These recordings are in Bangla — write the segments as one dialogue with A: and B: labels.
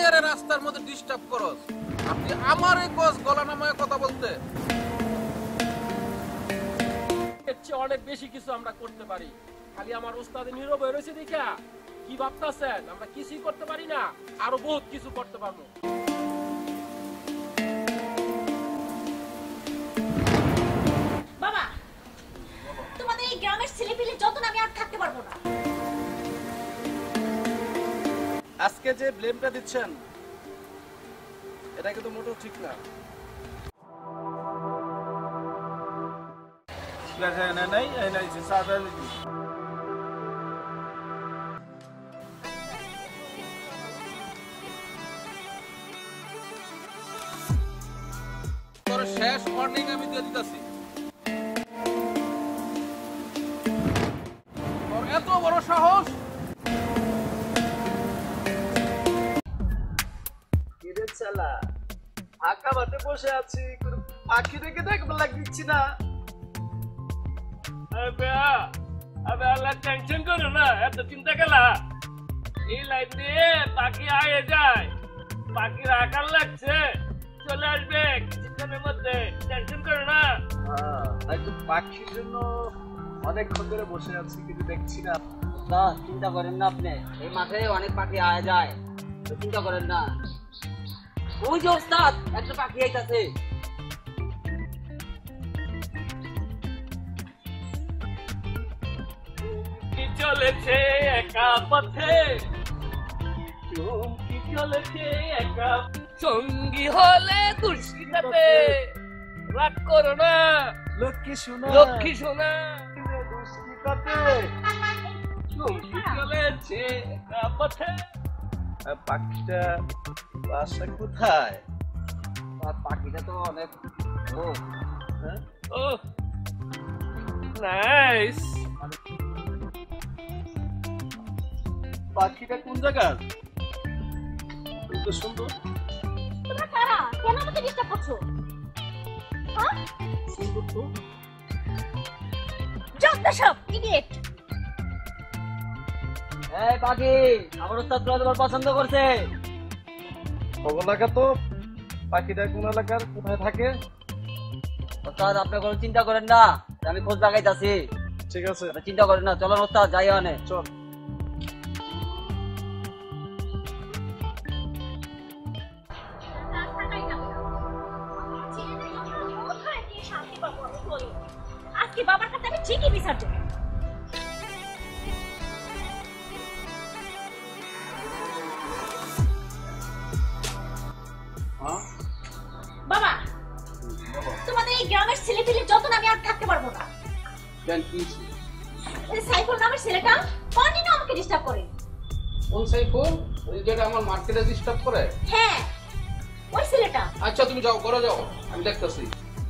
A: আরে রাস্তার মধ্যে ডিস্টার্ব করস আপনি আমারে কস গলা নামায় কথা বলতে
B: এর চেয়ে অনেক বেশি কিছু আমরা করতে পারি খালি আমার ওস্তাদে নীরব হয়ে রয়েছে দেখা কি ভাবতাছেন আমরা কিছুই করতে পারি না আরো বহুত কিছু করতে পারবো
C: বাবা তোমাদের এই গ্রামের ছেলেপিলে যত আমি আর থাকতে পারবো না
D: আজকে যে ব্লেমটা দিচ্ছেন এটা কিন্তু মোটেও ঠিক না
A: তোর শেষ ওয়ার্নিং আমি দিয়ে দিতেছি তোর এত বড় সাহস
D: কিরে চালা আঁকা মাঠে বসে আছি কোনো পাখি দেখে দেখবো লাগছি না
B: আবে আল্লাহ টেনশন করো না এত চিন্তা কেলা এই লাইন দিয়ে পাখি আয়ে যায় পাখির আকার লাগছে চলে আসবে কিছুক্ষণের মধ্যে টেনশন করো না
D: হয়তো পাখির জন্য অনেকক্ষণ ধরে বসে আছি কিন্তু দেখছি না
E: চিন্তা করেন না আপনি এই মাঠে অনেক পাখি আয়া যায় চিন্তা করেন না ওই যে ওস্তাদ একটা পাখি আইতাছে
B: চলেছে একা পথে চুমকি চলেছে একা সঙ্গী হলে দুশ্চিন্তাতে রাগ করো না
D: লক্ষ্মী
B: সোনা চুমকি চলেছে একা পথে
D: পাখিটা বাসা কোথায়
E: পাখিটা তো অনেক ও
B: ও নাইস
D: পাখিটা কোন জায়গার তো সুন্দর
C: তোমরা কারা কেন আমাকে ডিস্টার্ব করছো হ্যাঁ
D: সুন্দর তো
C: যত সব ইডিয়েট
E: এই পাখি আমার ওস্তাদ তোমার পছন্দ করছে
D: এলাকা তো পাখিটা কোন এলাকার কোথায় থাকে
E: ওস্তাদ আপনি কোনো চিন্তা করেন না আমি খোঁজ লাগাইতাছি
D: ঠিক আছে
E: চিন্তা করেন না চলো ওস্তাদ যাই অনে
D: চল
C: আজকে বাবার কাছে আমি ঠিকই বিচার দেব বাবা তোমাদের এই গ্রামের ছেলেপিলে যত আমি আর থাকতে পারবো না
A: কেন কি
C: ওই সাইফুল নামের ছেলেটা কন্টিনিউ আমাকে ডিস্টার্ব করে
A: কোন সাইফুল ওই যেটা আমার মার্কেটে ডিস্টার্ব করে
C: হ্যাঁ ওই ছেলেটা
A: আচ্ছা তুমি যাও করে যাও আমি দেখতেছি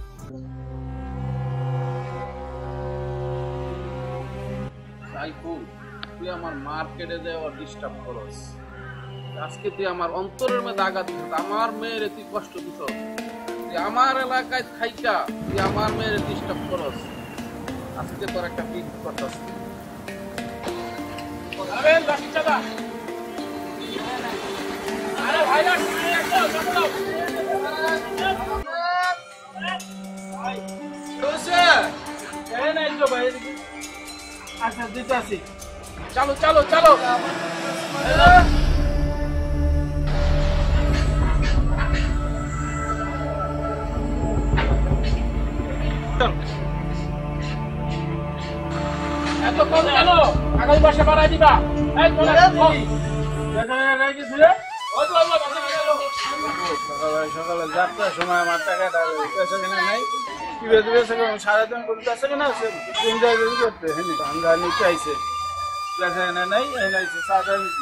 A: সাইফুল তুই আমার মার্কেটে দেওয়া ডিস্টার্ব করস আজকে তুই আমার অন্তরের মধ্যে আঘাত দিস আমার মেয়ের তুই কষ্ট দিস তুই আমার এলাকায় থাইকা তুই আমার মেয়ের ডিস্টার্ব করস আজকে তোর একটা পিক করতেছ
B: আরে লাঠি চালা আরে ভাইরা একদম
D: আচ্ছা দিতেছি
B: চলো চলো চলো এত কম কেন আগামী মাসে বাড়াই দিবা এই বলে
D: সকালে যাত্রার সময় আমার টাকাটা নাই সারাদিন করতে আসে কিনা করতে আমরা নিতে আইসে নাই আইসে সাদা নিচ্ছি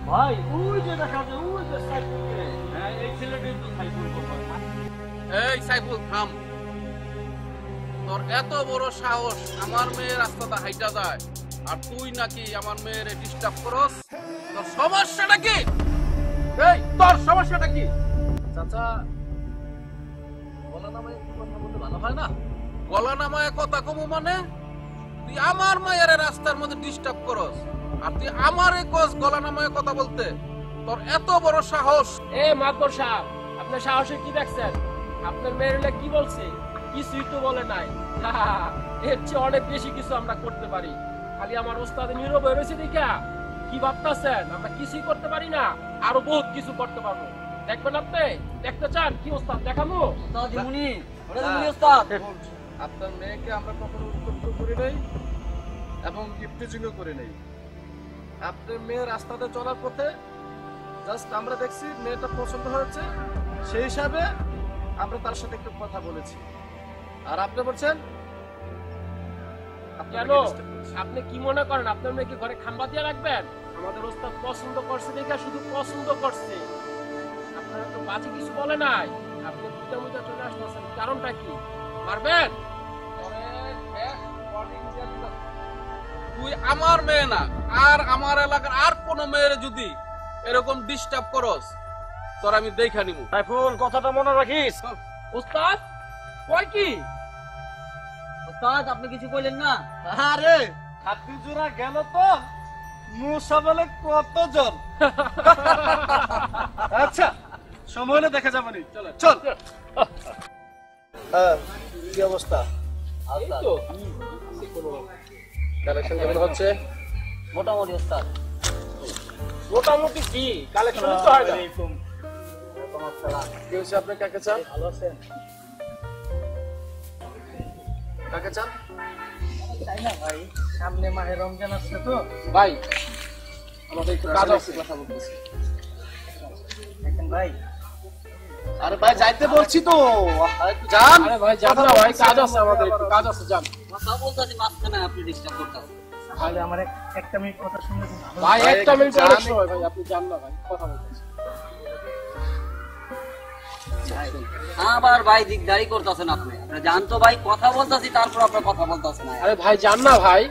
B: ভাই ওই যে দেখা যায় ওই যে সাইকেলে হ্যাঁ এই ছেলেটাই তো সাইকেল
A: এই সাইফুল থাম, তোর এত বড় সাহস আমার মেয়ে রাস্তাটা হাইটা যায় আর তুই নাকি আমার মেয়ের ডিস্টার্ব করস? তোর সমস্যাটা কি? এই তোর সমস্যাটা কি?
B: চাচা বলা নামে কথা বলতে ভালো হয় না।
A: গলা নামায় কথা কমু মানে? তুই আমার মায়ের রাস্তার মধ্যে ডিস্টার্ব করস আর তুই আমারে কস গলা নামায় কথা বলতে? তোর এত বড় সাহস!
B: এ মাতবর সাহেব, আপনার সাহসে কি দেখছেন? আপনার মেয়েরা কি বলছে? কিছুই তো বলে নাই। এর চেয়ে অনেক বেশি কিছু আমরা করতে পারি। খালি আমার ওস্তাদ নীরব হয়ে রয়েছে দেখা কি ভাবতেছেন আমরা কিছুই করতে পারি না? আরো বহুত কিছু করতে পারবো। দেখবেন আপনি? দেখতে চান কি ওস্তাদ দেখাবো?
A: আপনার মেয়েকে আমরা কখনো উত্তপ্ত করি নাই এবং গিফটেজিংও করি নাই। আপনার মেয়ে রাস্তাতে চলার পথে জাস্ট আমরা দেখছি মেয়েটা পছন্দ হয়েছে, সেই হিসাবে আমরা তার সাথে একটু কথা বলেছি। আর আপনি বলছেন
B: কেন? আপনি কি মনে করেন আপনার মেয়েকে ঘরে খাম্বা দিয়ে রাখবেন? আমাদের ওস্তাদ পছন্দ করছে দেখে শুধু পছন্দ করছে, আপনারা তো বাজে কিছু বলে নাই। আপনি দুটা মুটা চলে আসতেছেন, কারণটা কি? মারবেন?
A: তুই আমার মেয়ে না, আর আমার এলাকার আর কোন মেয়ের যদি এরকম ডিস্টার্ব করস তোর আমি দেখা নিব।
B: সাইফুল কথাটা মনে রাখিস। ওস্তাদ কয় কি?
E: ওস্তাদ আপনি কিছু কইলেন না?
D: আরে হাতি জোড়া গেল তো মুসা বলে কতজন। আচ্ছা সময় হলে দেখা যাবে নি, চল। কি অবস্থা?
B: এই তো
A: কালেকশন কেমন হচ্ছে?
E: মোটামুটি ওস্তাদ।
B: মোটামুটি কি কালেকশন তো হয় না।
A: কি হচ্ছে? আপনি কাকে চান?
D: ভালো আছেন?
A: কাকে চান?
D: তাই না ভাই, সামনে মাহে রমজান আসছে তো।
A: ভাই আমাদের একটু কাজ আছে, কথা বলতেছি।
D: দেখেন ভাই,
A: আরে ভাই যাইতে বলছি তো, একটু যান।
B: আরে ভাই যান না ভাই, কাজ আছে আমাদের, একটু কাজ আছে, যান।
E: কথা বলতেছি মাঝখানে আপনি ডিস্টার্ব করতেছেন।
D: তাহলে আমার একটা মিনিট কথা শুনলে খুব ভালো।
B: ভাই
A: ভাই,
B: একটা মিনিট
A: যান।
B: অনেক সময় ভাই, আপনি যান না ভাই, কথা বলতেছি।
E: আবার ভাই দিকদারি করতেছেন আপনি। আপনারা জানতো ভাই কথা বলতেছি, তারপর আপনার কথা বলতেছেন না।
B: আরে ভাই যান না ভাই।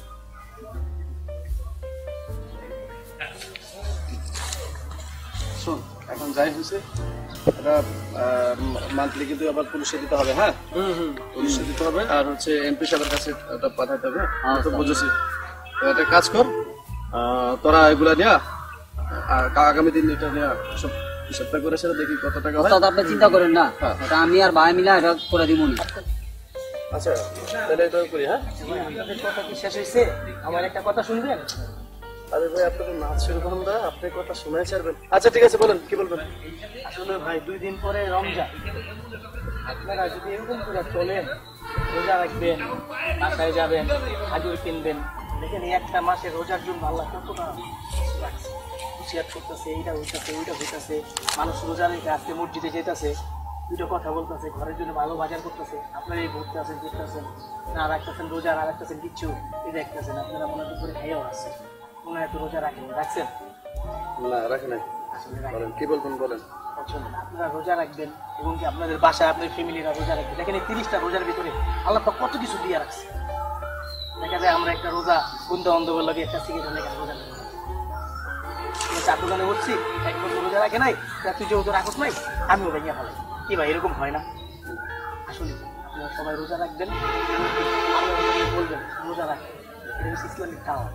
F: শোন, এখন যাই হয়েছে এটা মান্থলি কিন্তু আবার পুলিশে দিতে হবে। হ্যাঁ, পুলিশে দিতে হবে আর হচ্ছে এমপি সাহেবের কাছে ওটা পাঠাতে হবে। আমি তো বুঝেছি, তো একটা কাজ কর, তোরা এগুলা নিয়া আর আগামী দিন এটা নিয়ে সব হিসাবটা করে সেটা দেখি কত টাকা হয়।
E: ওস্তাদ আপনি চিন্তা করেন না,
F: হ্যাঁ।
E: এটা আমি আর ভাই মিলে এটা করে দিব না।
F: আচ্ছা তাহলে এটা করি। হ্যাঁ,
D: আপনাদের কথা কি শেষ হয়েছে? আমার একটা কথা শুনবেন?
F: আরে ভাই আপনাদের নাচ শুরু করুন না, আপনি কথা শোনাই ছাড়বেন। আচ্ছা ঠিক আছে, বলেন কি বলবেন।
D: আসলে ভাই 2 দিন পরে রমজান, আপনারা যদি এরকম করে চলেন, রোজা রাখবেন, বাসায় যাবেন, খাজুর কিনবেন, দেখেন এই একটা মাসে রোজার জন্য আল্লাহ কতটা হুঁশিয়ার করতেছে, এইটা হইতেছে ওইটা হইতেছে, মানুষ রোজা রেখে আজকে মসজিদে যেতেছে, দুটো কথা বলতেছে, ঘরের জন্য ভালো বাজার করতেছে। আপনারা এই ঘুরতে আসেন, ঘুরতেছেন না, রাখতেছেন রোজা, না রাখতেছেন কিচ্ছু, এই দেখতেছেন আপনারা মনে করে খাইয়াও আসছেন, মনে হয় তো রোজা রাখেন, রাখছেন?
F: না রাখে নাই,
D: আসলে রাখেন।
F: বলেন কি বলবেন বলেন।
D: আপনারা রোজা রাখবেন এবং কি আপনাদের বাসায় আপনার ফ্যামিলিরা রোজা রাখবেন। দেখেন এই 30টা রোজার ভিতরে আল্লাহ পাক কত কিছু দিয়ে রাখছে। দেখা যায় আমরা একটা রোজা বন্ধু বান্ধবের লাগে একটা সিগারেট লেখা রোজা রাখি, চার দোকানে বসছি, এক বন্ধু রোজা রাখে নাই, তা তুই যেহেতু রাখস নাই আমিও ভেঙে ফেলাই। কি ভাই এরকম হয় না? আসলে আপনারা সবাই রোজা রাখবেন, আল্লাহ বলবেন রোজা রাখবেন, এটা হচ্ছে ইসলামিক দাওয়াত।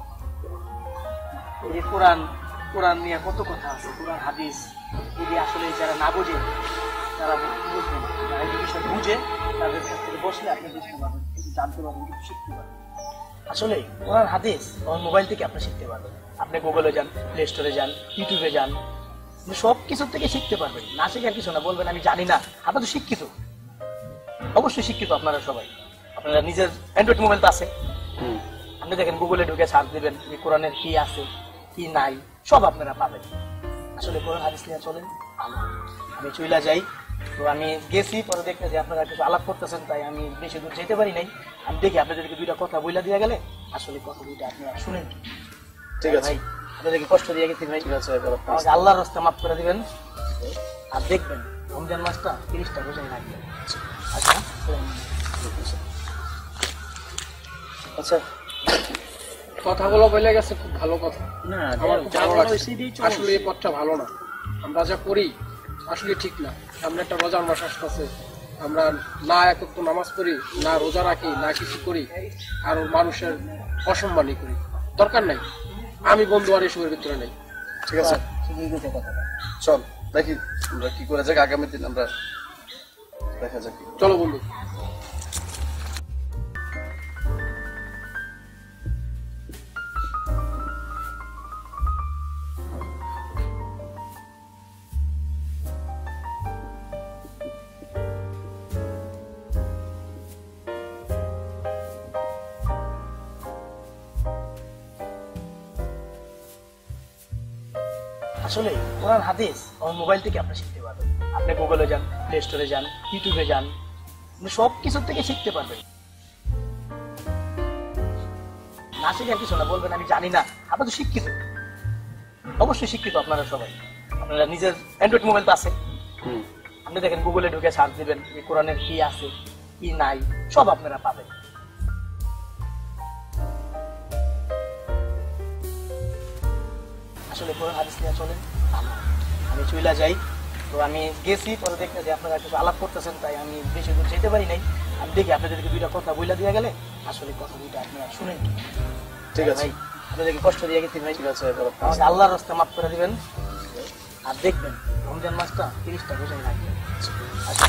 D: এই যে কোরআন নিয়ে কত কথা আছে, কোরআন হাদিস, যদি আসলে যারা না বোঝে তারা বুঝবেন, যারা এই বিষয় বুঝে তাদের কাছ থেকে বসলে আপনি বুঝতে পারবেন, কিছু জানতে পারবেন, কিছু শিখতে পারবেন। আসলে কোরআন হাদিস আমার মোবাইল থেকে আপনি শিখতে পারবেন। আপনি গুগলে যান, প্লে স্টোরে যান, ইউটিউবে যান, সব কিছুর থেকে শিখতে পারবেন। না শেখার কিছু না, বলবেন আমি জানি না, আপনারা তো শিক্ষিত, অবশ্যই শিক্ষিত আপনারা সবাই। আপনারা নিজের অ্যান্ড্রয়েড মোবাইল তো আছে, আপনি দেখেন গুগলে ঢুকে সার্চ দেবেন যে কোরআনের কি আছে কি নাই, সব আপনারা পাবেন। আসলে কোরআন হাদিস নিয়ে চলেন, আমি চইলা যাই। তো আমি গেছি, পরে দেখতে যে আপনারা কিছু আলাপ করতেছেন, তাই আমি বেশি দূর যেতে পারি নাই। আমি দেখি আপনাদেরকে দুইটা কথা বইলা দিয়ে গেলে আসলে কথা দুইটা আপনারা শুনেন।
F: ঠিক আছে
D: ভাই
G: আপনাদেরকে কষ্ট দিয়ে গেছি ভাই,
F: ঠিক আছে এবার আপনি
G: আমাকে আল্লাহর রাস্তা মাফ করে দিবেন। আর দেখবেন রমজান মাসটা 30টা রোজাই রাখবেন। আচ্ছা
F: আচ্ছা
H: কথাগুলো বলে গেছে, খুব ভালো কথা।
G: না
H: আমার খুব ভালো লাগছে। আসলে এই পথটা ভালো না, আমরা যা করি আসলে ঠিক না। সামনে একটা রোজার মাস আসতেছে, আমরা না একত্র নামাজ পড়ি, না রোজা রাখি, না কিছু করি, আর মানুষের অসম্মানই করি। দরকার নাই, আমি বন্ধু আর এসবের ভিতরে নেই।
F: ঠিক আছে
G: ঠিকই কথা কথা।
F: চল দেখি আমরা কি করে যাক, আগামী দিন আমরা দেখা যাক।
H: চলো বন্ধু।
G: আসলে কোরআন হাদিস আমার মোবাইল থেকে আপনি শিখতে পারবেন। আপনি গুগলে যান, প্লে স্টোরে যান, ইউটিউবে যান, সব কিছুর থেকে শিখতে পারবেন। না শিখে কিছু না, বলবেন আমি জানি না। আপনারা তো শিক্ষিত, অবশ্যই শিক্ষিত আপনারা সবাই। আপনারা নিজের অ্যান্ড্রয়েড মোবাইল তো আছে, আপনি দেখেন গুগলে ঢুকে সার্চ দিবেন যে কোরআনের কি আছে কি নাই, সব আপনারা পাবেন। আসলে কোরআন হাদিস নিয়ে চলেন, আমি চইলা যাই। তো আমি গেছি, পরে দেখতে যে আপনারা কিছু আলাপ করতেছেন, তাই আমি বেশি দূর যেতে পারি নাই। আমি দেখি আপনাদেরকে দুইটা কথা বইলা দিয়ে গেলে আসলে কথা দুইটা আপনারা শুনেন।
F: ঠিক আছে
G: ভাই, আপনাদেরকে কষ্ট দিয়ে গেছি ভাই,
F: ঠিক আছে এবার আপনি
G: আমাকে আল্লাহর রাস্তা মাফ করে দিবেন। আর দেখবেন রমজান মাসটা 30টা রোজাই রাখবেন। আচ্ছা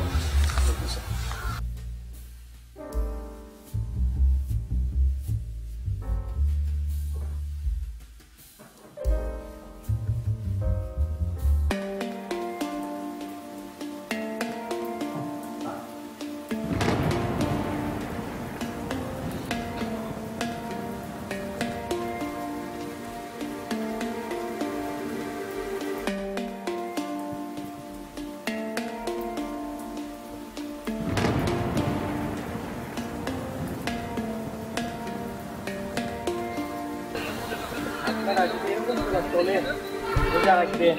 G: আপনারা যদি এরকম করে চলেন, রোজা রাখবেন,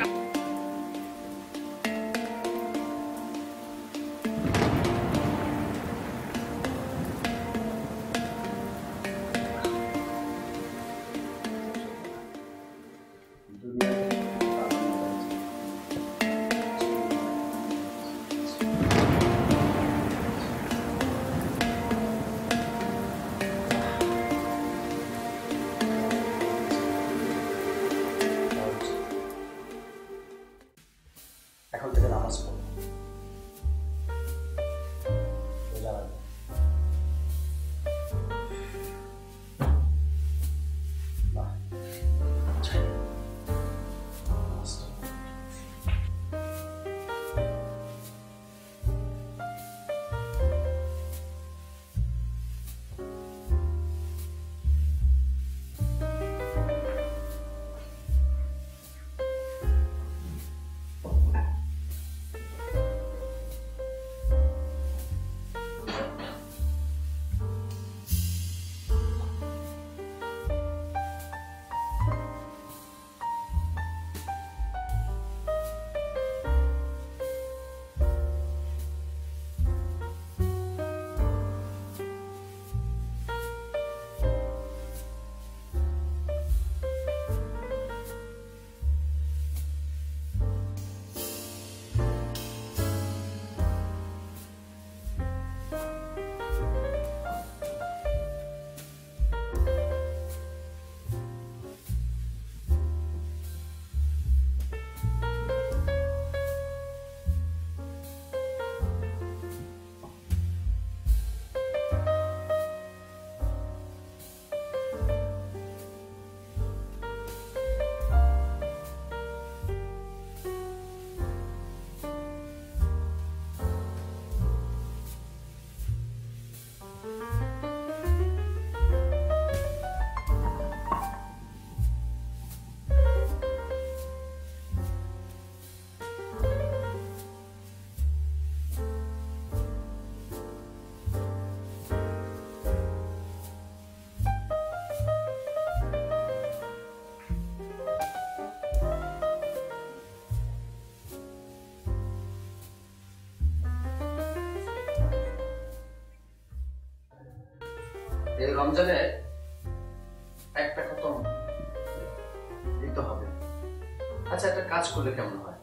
F: রমজানে একটা খতম দিতে হবে। আচ্ছা, একটা কাজ করলে কেমন হয়?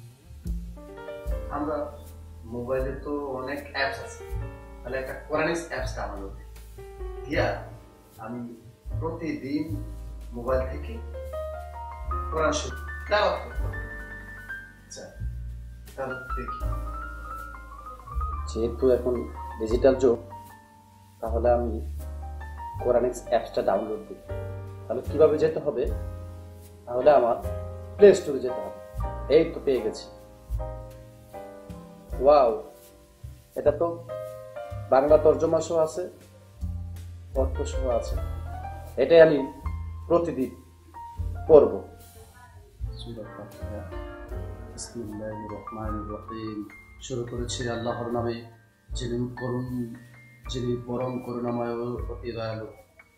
F: আমরা মোবাইলে তো অনেক অ্যাপস আছে, তাহলে একটা কোরআনিক অ্যাপস ডাউনলোড দিয়া আমি প্রতিদিন মোবাইল থেকে কোরআন শরীফ তেলাওয়াত করব। আচ্ছা, তাহলে দেখি।
I: যেহেতু এখন ডিজিটাল যুগ, তাহলে আমি কোরআনিক্স অ্যাপসটা ডাউনলোড দিই। তাহলে কিভাবে যেতে হবে? তাহলে আমার প্লে স্টোরে যেতে হবে। এই তো পেয়ে গেছি। ওয়াও, এটা তো বাংলা তর্জমা সহ আছে, অর্থ সহ আছে। এটাই আমি প্রতিদিন পড়ব।
F: বিসমিল্লাহির রহমানির রহিম। শুরু করেছি আল্লাহর নামে, যিনি পরম করুণাময় ও অতি দয়ালু।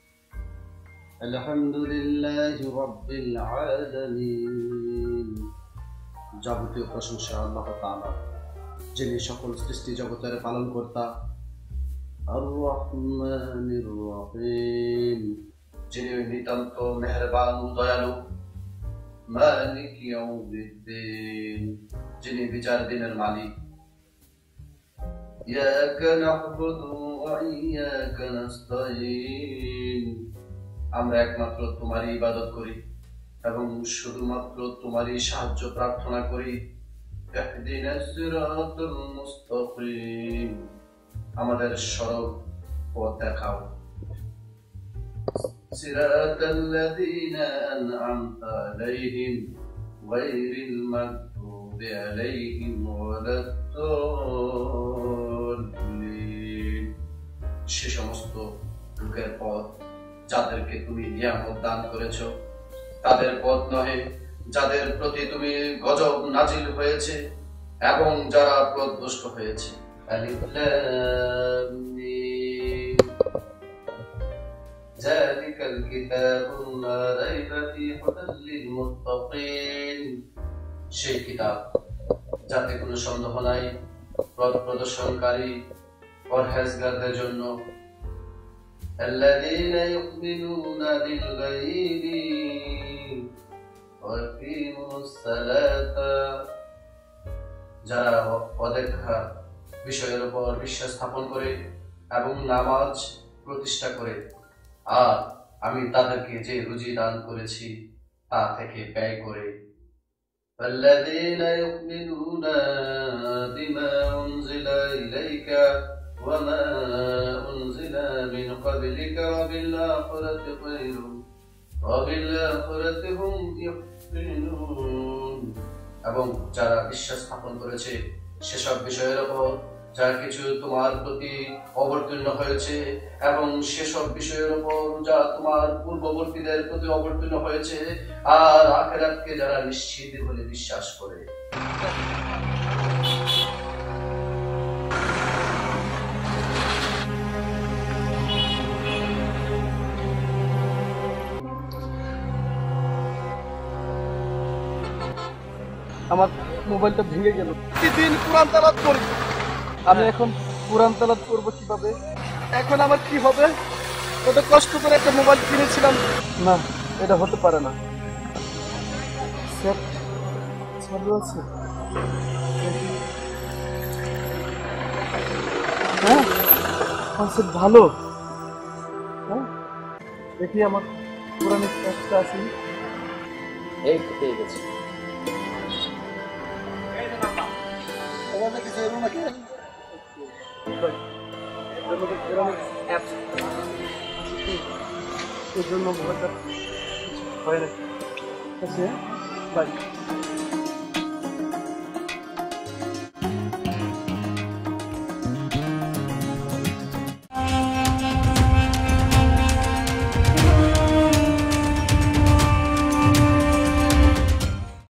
F: আলহামদুলিল্লাহি রাব্বিল আলামিন। যাবতীয় প্রশংসা আল্লাহ তাআলা, যিনি সকল সৃষ্টি জগতের পালনকর্তা। আর রহমানির রহিম, যিনি নিতান্ত মেহেরবান ও দয়ালু। মালিক ইয়াউমিদ্দিন, যিনি বিচার দিনের মালিক। ইয়াকা না'বুদু ওয়া ইয়াকা নাস্তাঈন, আমরা একমাত্র তোমারই ইবাদত করি এবং শুধুমাত্র তোমারই সাহায্য প্রার্থনা করি। ইহদিনাস সিরাতাল মুস্তাকিম, আমাদের সরল পথ দেখাও। সিরাতাল্লাযীনা আন'আমতা আলাইহিম গায়রিল মাগদুবি আলাইহিম ওয়ালাদ-দাল্লিন, সে সমস্ত লোকের পথ যাদেরকে তুমি নিয়ামত দান করেছো, তাদের পথ নহে যাদের প্রতি তুমি গজব নাজিল হয়েছে এবং যারা পথভ্রষ্ট হয়েছে। আলিফ লাম মিম, যালিকাল কিতাবু লা রাইবা ফীহি হুদাল লিল মুত্তাকিন, সেই কিতাব যাতে কোনো সন্দেহ নাই, পথ প্রদর্শনকারী পরহেজগারদের জন্য। আল্লাযীনা ইউমিনুনা বিল গায়বি ওয়া ইয়াকিমুস সালাতা, যারা অদেখা বিষয়ের উপর বিশ্বাস স্থাপন করে এবং নামাজ প্রতিষ্ঠা করে, আর আমি তাদেরকে যে রুজি দান করেছি তা থেকে ব্যয় করে। আল্লাযীনা ইউমিনুনা বিমা উনজিলা ইলাইকা ওয়া মা উনজিলা মিন ক্বাবলিকা ওয়া বিল আখিরাতি খায়রুন ওয়া বিল আখিরাতি হুম ইউকিনুন, এবং যারা বিশ্বাস স্থাপন করেছে সেসব বিষয়ের উপর যা কিছু তোমার প্রতি অবতীর্ণ হয়েছে এবং সেসব বিষয়ের উপর যা তোমার পূর্ববর্তীদের প্রতি অবতীর্ণ হয়েছে, আর আখিরাতকে যারা নিশ্চিত বলে বিশ্বাস করে।
G: আমার মোবাইলটা ভেঙে গেল। প্রতিদিন কোরআন তেলাওয়াত করি, আমি এখন কোরআন তেলাওয়াত করব কিভাবে? এখন আমার কি হবে? কত কষ্ট করে একটা মোবাইল কিনেছিলাম। না, এটা হতে পারে না। চালু আছে? হ্যাঁ, কনসেপ্ট ভালো। হ্যাঁ, দেখি আমার কোরআনের কাজটা আছে।
I: এই তো পেয়ে গেছি।
G: এর জন্য হয় না।